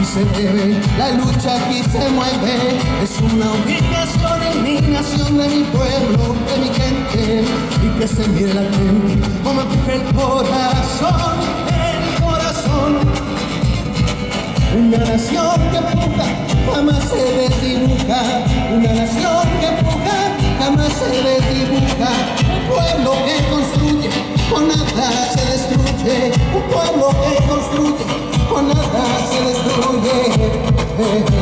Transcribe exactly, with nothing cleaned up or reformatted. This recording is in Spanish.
se debe, la lucha aquí se mueve. Es una obligación en mi nación, de mi pueblo, de mi gente, y que se mire la gente como empuja el corazón, el corazón. Una nación que empuja jamás se desdibuja, una nación que empuja jamás se desdibuja. Un pueblo que construye con nada se destruye, un pueblo que construye con nada se destruye.